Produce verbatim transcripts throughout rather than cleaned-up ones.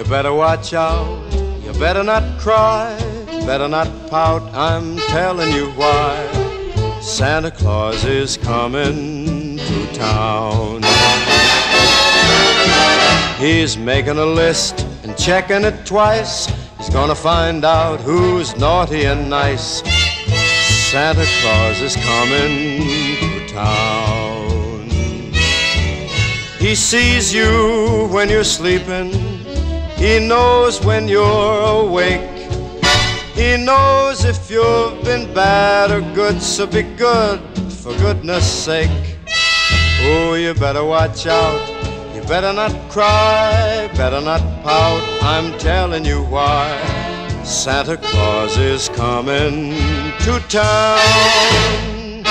You better watch out, you better not cry, better not pout, I'm telling you why. Santa Claus is coming to town. He's making a list and checking it twice. He's gonna find out who's naughty and nice. Santa Claus is coming to town. He sees you when you're sleeping. He knows when you're awake. He knows if you've been bad or good, so be good, for goodness sake. Oh, you better watch out, you better not cry, better not pout, I'm telling you why. Santa Claus is coming to town.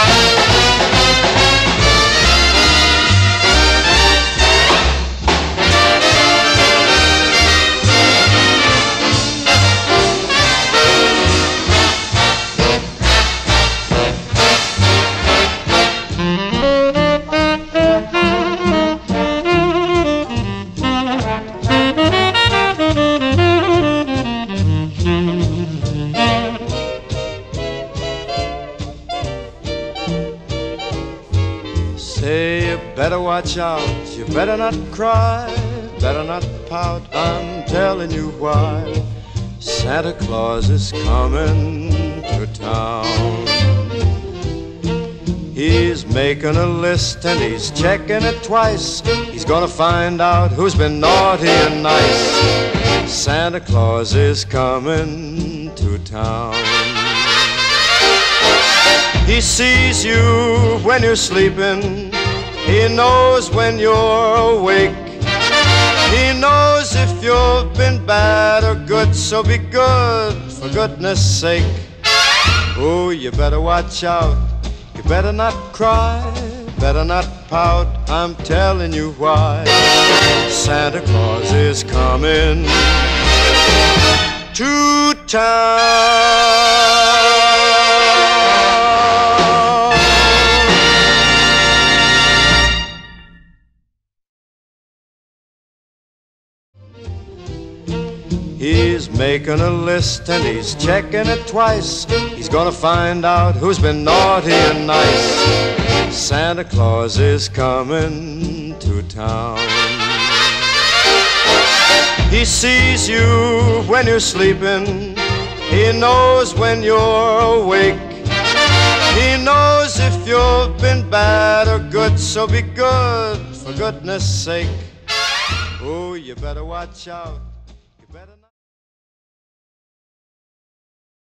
Say you better watch out, you better not cry, better not pout, I'm telling you why. Santa Claus is coming to town. He's making a list and he's checking it twice. He's gonna find out who's been naughty and nice. Santa Claus is coming to town. He sees you when you're sleeping. He knows when you're awake. He knows if you've been bad or good, so be good, for goodness sake. Oh, you better watch out, you better not cry, better not pout, I'm telling you why. Santa Claus is coming to town. He's making a list and he's checking it twice. He's gonna find out who's been naughty and nice. Santa Claus is coming to town. He sees you when you're sleeping. He knows when you're awake. He knows if you've been bad or good, so be good, for goodness sake. Oh, you better watch out.